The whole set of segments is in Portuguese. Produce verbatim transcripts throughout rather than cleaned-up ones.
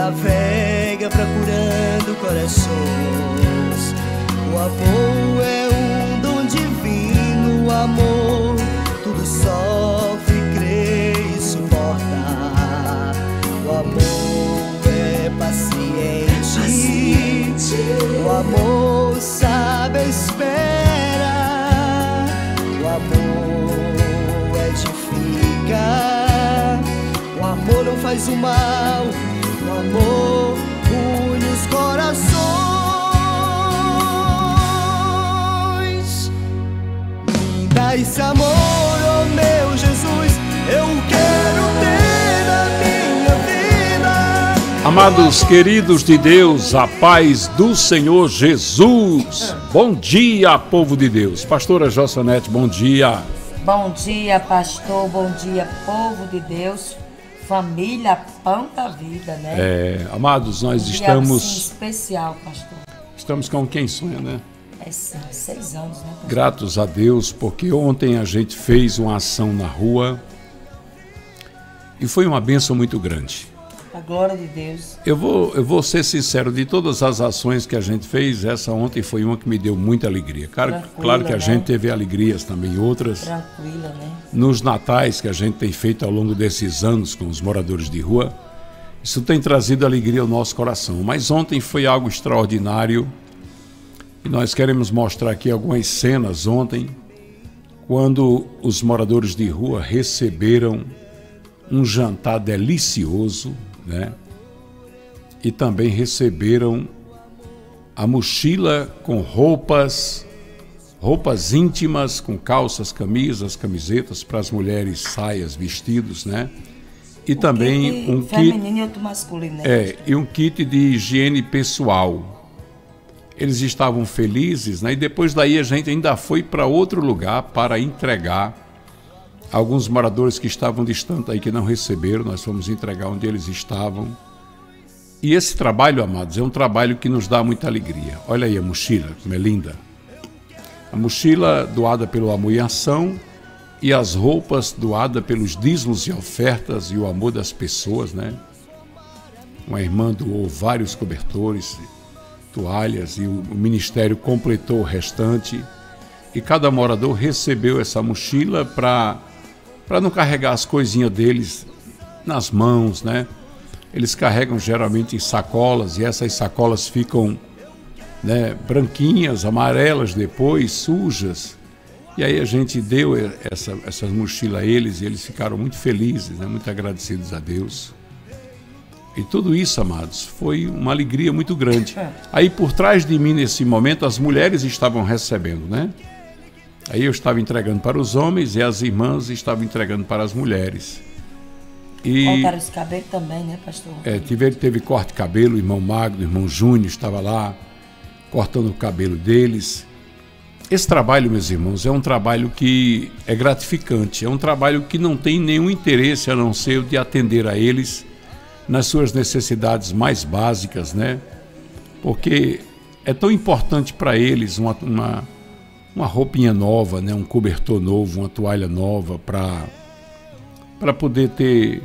navega procurando corações. O amor é um dom divino, o amor tudo sofre, crê e suporta. O amor é paciente, o amor sabe a espera, o amor edifica, o amor não faz o mal, o amor une os corações. Me dá esse amor, oh meu Jesus, eu quero ter na minha vida. Amados queridos de Deus, a paz do Senhor Jesus. Bom dia, povo de Deus. Pastora Jossanete, bom dia. Bom dia, pastor, bom dia, povo de Deus, família Pão da Vida, né? É, amados, nós um estamos... Dia, assim, especial, pastor. Estamos com quem sonha, né? É sim, seis anos, né, pastor? Gratos a Deus, porque ontem a gente fez uma ação na rua e foi uma bênção muito grande. A glória de Deus. Eu vou, eu vou ser sincero, de todas as ações que a gente fez, essa ontem foi uma que me deu muita alegria. Claro, claro que a né? gente teve alegrias também, outras. Tranquila, né? Nos natais que a gente tem feito ao longo desses anos com os moradores de rua, isso tem trazido alegria ao nosso coração. Mas ontem foi algo extraordinário e nós queremos mostrar aqui algumas cenas ontem, quando os moradores de rua receberam um jantar delicioso, né? E também receberam a mochila com roupas, roupas íntimas, com calças, camisas, camisetas para as mulheres, saias, vestidos, né? E um também kit um feminino kit, e outro masculino, né? é, e um kit de higiene pessoal. Eles estavam felizes, né? E depois daí a gente ainda foi para outro lugar para entregar alguns moradores que estavam distantes aí, que não receberam, nós fomos entregar onde eles estavam. E esse trabalho, amados, é um trabalho que nos dá muita alegria. Olha aí a mochila, como é linda. A mochila doada pelo Amor e Ação e as roupas doadas pelos dízimos e ofertas e o amor das pessoas, né? Uma irmã doou vários cobertores, toalhas e o ministério completou o restante. E cada morador recebeu essa mochila para para não carregar as coisinhas deles nas mãos, né? Eles carregam geralmente em sacolas e essas sacolas ficam, né, branquinhas, amarelas depois, sujas. E aí a gente deu essa, essa mochila a eles e eles ficaram muito felizes, né? Muito agradecidos a Deus. E tudo isso, amados, foi uma alegria muito grande. Aí por trás de mim, nesse momento, as mulheres estavam recebendo, né? Aí eu estava entregando para os homens e as irmãs estavam entregando para as mulheres. E cortaram os cabelos também, né, pastor? É, teve, teve corte de cabelo, o irmão Magno, o irmão Júnior estava lá, cortando o cabelo deles. Esse trabalho, meus irmãos, é um trabalho que é gratificante, é um trabalho que não tem nenhum interesse a não ser o de atender a eles nas suas necessidades mais básicas, né? Porque é tão importante para eles uma... uma uma roupinha nova, né? Um cobertor novo, uma toalha nova para para poder ter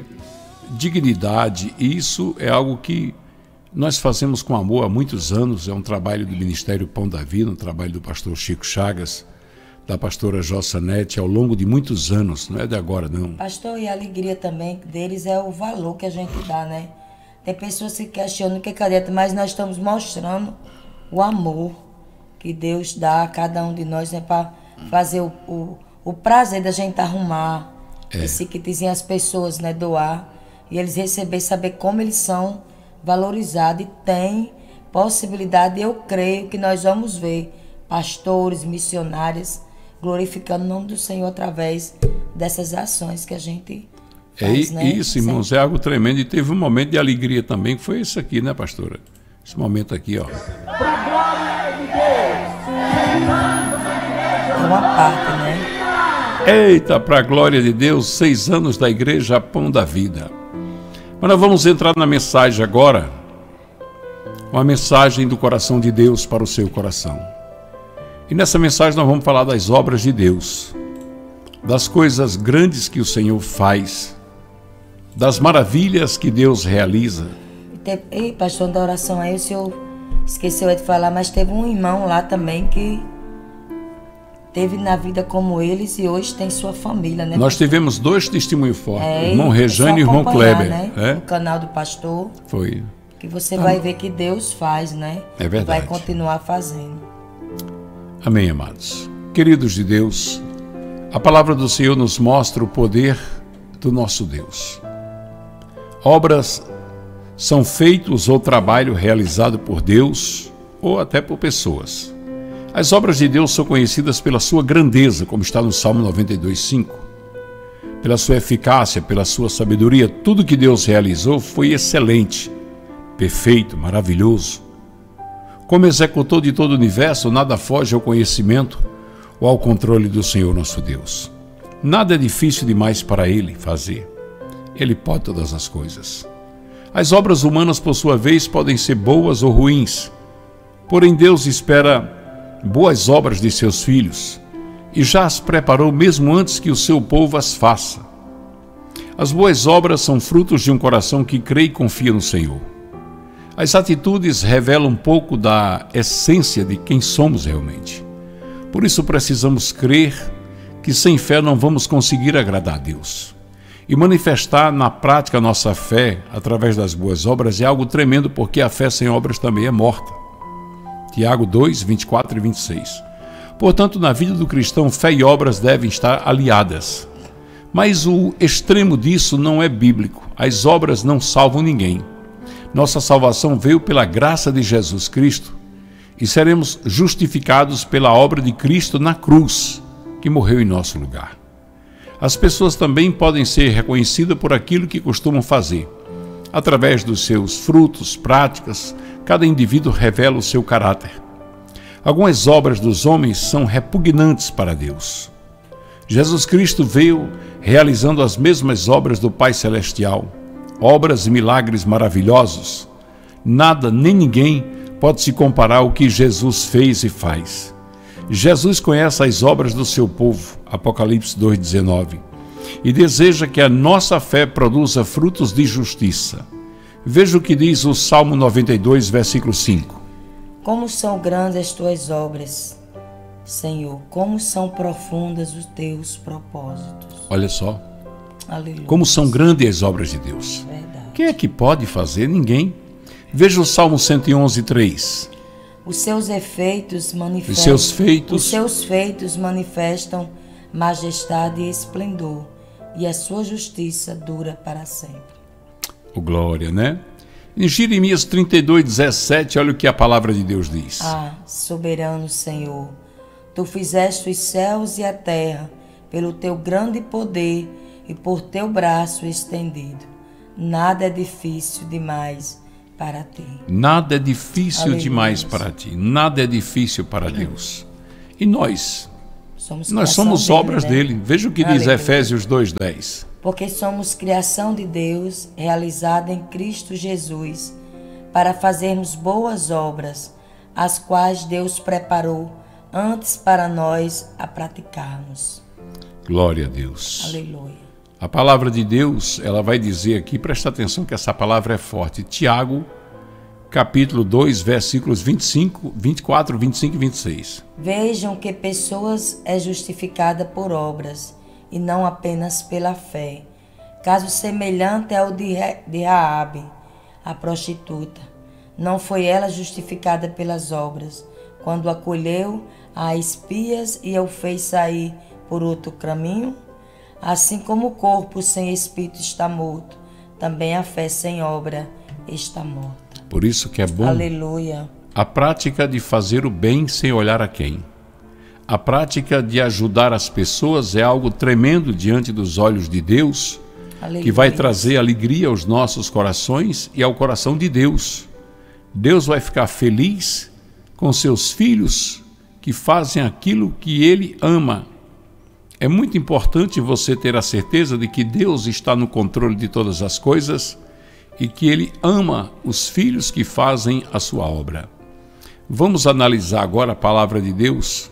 dignidade. E isso é algo que nós fazemos com amor há muitos anos. É um trabalho do Ministério Pão da Vida, um trabalho do pastor Chico Chagas, da pastora Jossanete, ao longo de muitos anos, não é de agora não. Pastor, e a alegria também deles é o valor que a gente dá, né? Tem pessoas que questionam o que é cadeta, mas nós estamos mostrando o amor que Deus dá a cada um de nós, né, para fazer o, o, o prazer da gente arrumar é. esse kitzinho as pessoas, né, doar, e eles receber, saber como eles são valorizados e têm possibilidade. Eu creio que nós vamos ver pastores, missionários glorificando o nome do Senhor através dessas ações que a gente faz, é né? Isso, irmãos, é algo tremendo. E teve um momento de alegria também, que foi isso aqui, né, pastora? Esse momento aqui, ó. É uma parte, né? Eita, para a glória de Deus, seis anos da Igreja Pão da Vida. Mas nós vamos entrar na mensagem agora, uma mensagem do coração de Deus para o seu coração. E nessa mensagem nós vamos falar das obras de Deus, das coisas grandes que o Senhor faz, das maravilhas que Deus realiza. Teve, ei, pastor, da oração aí, o senhor esqueceu de falar, mas teve um irmão lá também que teve na vida como eles e hoje tem sua família, né? Nós tivemos dois testemunhos fortes, É, o irmão é Rejane e o só irmão acompanhar, Kleber. né? É? O canal do pastor, Foi. que você vai ver que Deus faz, né? É verdade. E vai continuar fazendo. Amém, amados. Queridos de Deus, a palavra do Senhor nos mostra o poder do nosso Deus. Obras são feitos ou trabalho realizado por Deus ou até por pessoas. As obras de Deus são conhecidas pela sua grandeza, como está no Salmo noventa e dois, cinco. Pela sua eficácia, pela sua sabedoria, tudo que Deus realizou foi excelente, perfeito, maravilhoso. Como executor de todo o universo, nada foge ao conhecimento ou ao controle do Senhor nosso Deus. Nada é difícil demais para Ele fazer. Ele pode todas as coisas. As obras humanas, por sua vez, podem ser boas ou ruins. Porém, Deus espera boas obras de seus filhos e já as preparou mesmo antes que o seu povo as faça. As boas obras são frutos de um coração que crê e confia no Senhor. As atitudes revelam um pouco da essência de quem somos realmente. Por isso precisamos crer que sem fé não vamos conseguir agradar a Deus. E manifestar na prática a nossa fé através das boas obras é algo tremendo, porque a fé sem obras também é morta. Tiago dois, vinte e quatro e vinte e seis. Portanto, na vida do cristão, fé e obras devem estar aliadas. Mas o extremo disso não é bíblico. As obras não salvam ninguém. Nossa salvação veio pela graça de Jesus Cristo e seremos justificados pela obra de Cristo na cruz, que morreu em nosso lugar. As pessoas também podem ser reconhecidas por aquilo que costumam fazer. Através dos seus frutos, práticas, cada indivíduo revela o seu caráter. Algumas obras dos homens são repugnantes para Deus. Jesus Cristo veio realizando as mesmas obras do Pai Celestial, obras e milagres maravilhosos. Nada nem ninguém pode se comparar ao que Jesus fez e faz. Jesus conhece as obras do seu povo, Apocalipse dois, dezenove, e deseja que a nossa fé produza frutos de justiça. Veja o que diz o Salmo noventa e dois, versículo cinco. Como são grandes as tuas obras, Senhor, como são profundas os teus propósitos. Olha só, Aleluia. como são grandes as obras de Deus. Verdade. Quem é que pode fazer? Ninguém. Veja o Salmo cento e onze, três. Os seus efeitos manifestam, Os seus feitos, os seus feitos manifestam majestade e esplendor, e a sua justiça dura para sempre. oh, glória, né? Em Jeremias trinta e dois, dezessete, olha o que a palavra de Deus diz. Ah, soberano Senhor, tu fizeste os céus e a terra pelo teu grande poder e por teu braço estendido. Nada é difícil demais para ti. Nada é difícil Aleluia. demais para ti. Nada é difícil para Deus. E nós? Somos Nós criação somos dele, obras né? dele. Veja o que diz Aleluia. Efésios dois, dez. Porque somos criação de Deus, realizada em Cristo Jesus, para fazermos boas obras, as quais Deus preparou antes para nós a praticarmos. Glória a Deus. Aleluia. A palavra de Deus, ela vai dizer aqui, presta atenção que essa palavra é forte. Tiago, capítulo dois, versículos vinte e cinco, vinte e quatro, vinte e cinco e vinte e seis. Vejam que pessoas é justificada por obras, e não apenas pela fé. Caso semelhante ao de Raabe, a prostituta. Não foi ela justificada pelas obras, quando acolheu a espias e o fez sair por outro caminho? Assim como o corpo sem espírito está morto, também a fé sem obra está morta. Por isso que é bom Aleluia. a prática de fazer o bem sem olhar a quem. A prática de ajudar as pessoas é algo tremendo diante dos olhos de Deus, Aleluia. que vai trazer alegria aos nossos corações e ao coração de Deus. Deus vai ficar feliz com seus filhos que fazem aquilo que Ele ama. É muito importante você ter a certeza de que Deus está no controle de todas as coisas e que Ele ama os filhos que fazem a sua obra. Vamos analisar agora a palavra de Deus.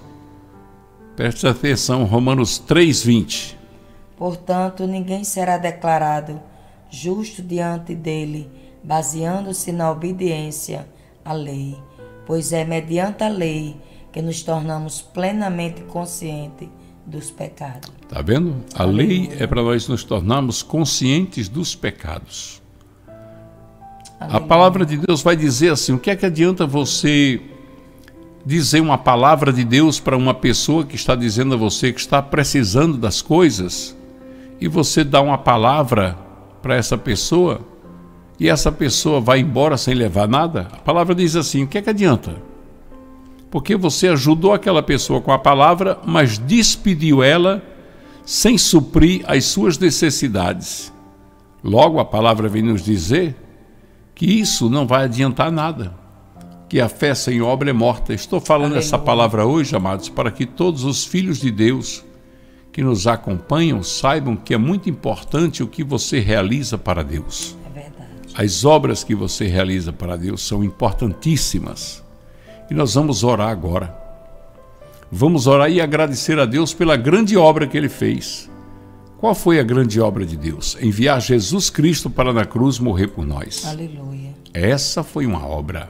Preste atenção, Romanos três, vinte. Portanto, ninguém será declarado justo diante dele, baseando-se na obediência à lei, pois é mediante a lei que nos tornamos plenamente conscientes dos pecados. Tá vendo? A Aleluia. Lei é para nós nos tornarmos conscientes dos pecados. Aleluia. A palavra de Deus vai dizer assim: o que é que adianta você dizer uma palavra de Deus para uma pessoa que está dizendo a você que está precisando das coisas, e você dá uma palavra para essa pessoa e essa pessoa vai embora sem levar nada? A palavra diz assim: o que é que adianta? Porque você ajudou aquela pessoa com a palavra, mas despediu ela sem suprir as suas necessidades. Logo, a palavra vem nos dizer que isso não vai adiantar nada, que a fé sem obra é morta. Estou falando Aleluia. Essa palavra hoje, amados, para que todos os filhos de Deus que nos acompanham saibam que é muito importante o que você realiza para Deus. É verdade. As obras que você realiza para Deus são importantíssimas. E nós vamos orar agora. Vamos orar e agradecer a Deus pela grande obra que Ele fez. Qual foi a grande obra de Deus? Enviar Jesus Cristo para na cruz morrer por nós. Aleluia. Essa foi uma obra,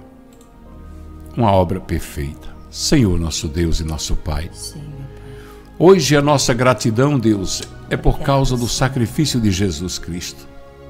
uma obra perfeita. Senhor, nosso Deus e nosso Pai. Sim, meu Pai. Hoje a nossa gratidão, Deus, é por causa do sacrifício de Jesus Cristo.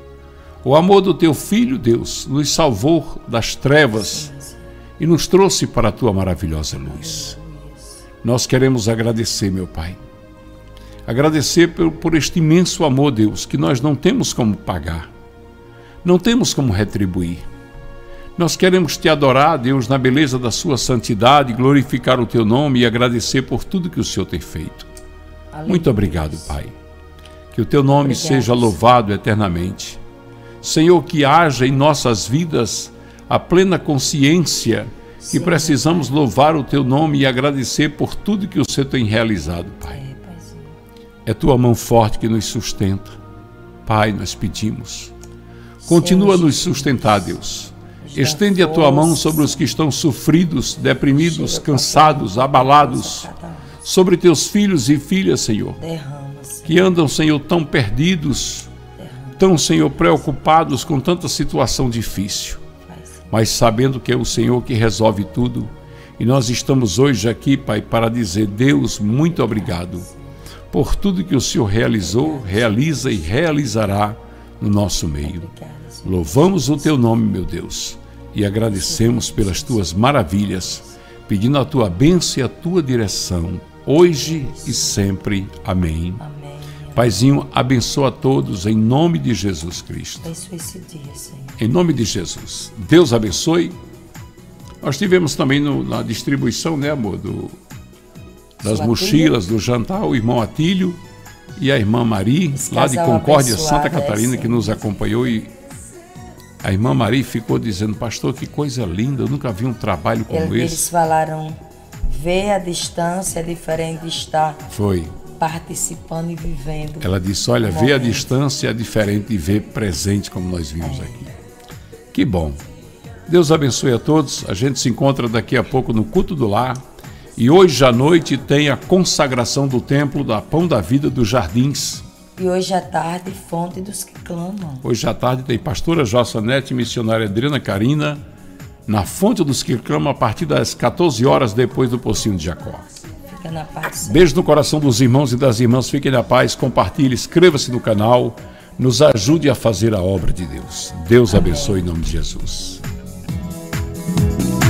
O amor do Teu Filho, Deus, nos salvou das trevas Sim, sim. e nos trouxe para a Tua maravilhosa luz. Nós queremos agradecer, meu Pai. Agradecer por, por este imenso amor, Deus, que nós não temos como pagar. Não temos como retribuir. Nós queremos Te adorar, Deus, na beleza da Sua santidade, glorificar o Teu nome e agradecer por tudo que o Senhor tem feito. Aleluia. Muito obrigado, Pai. Que o Teu nome Obrigado, seja louvado eternamente. Senhor, que haja em nossas vidas a plena consciência que Sim, precisamos louvar o Teu nome e agradecer por tudo que o Senhor tem realizado, Pai. É, Paizinho. É Tua mão forte que nos sustenta. Pai, nós pedimos. Continua a nos sustentar, Deus. Estende a Tua mão sobre os que estão sofridos, deprimidos, cansados, abalados, sobre Teus filhos e filhas, Senhor, Derrama, Senhor. que andam, Senhor, tão perdidos, tão, Senhor, preocupados com tanta situação difícil, mas sabendo que é o Senhor que resolve tudo. E nós estamos hoje aqui, Pai, para dizer: Deus, muito obrigado por tudo que o Senhor realizou, realiza e realizará no nosso meio. Louvamos o Teu nome, meu Deus, e agradecemos pelas Tuas maravilhas, pedindo a Tua bênção e a Tua direção, hoje e sempre. Amém. Amém. Paizinho, abençoa a todos em nome de Jesus Cristo. Abençoe esse dia, Senhor. Em nome de Jesus. Deus abençoe. Nós tivemos também no, na distribuição, né, amor, do, das Sua mochilas, do jantar, o irmão Atílio e a irmã Mari, Esse lá de casal Concórdia, abençoado, Santa Catarina, é, que nos acompanhou. E a irmã Mari ficou dizendo: pastor, que coisa linda, eu nunca vi um trabalho como Eles, eles esse. falaram: ver a distância é diferente de estar Foi. participando e vivendo. Ela disse: olha, ver a Momento. distância é diferente de ver presente, como nós vimos aqui. Que bom. Deus abençoe a todos. A gente se encontra daqui a pouco no culto do lar. E hoje à noite tem a consagração do templo da Pão da Vida dos Jardins. E hoje à tarde, fonte dos que clamam. Hoje à tarde tem pastora Jossanete e missionária Adriana Carina na Fonte dos que clamam a partir das quatorze horas, depois do Pocinho de Jacó. Fica na paz do Senhor. Beijo no coração dos irmãos e das irmãs. Fiquem na paz, compartilhe, inscreva-se no canal, nos ajude a fazer a obra de Deus. Deus abençoe em nome de Jesus.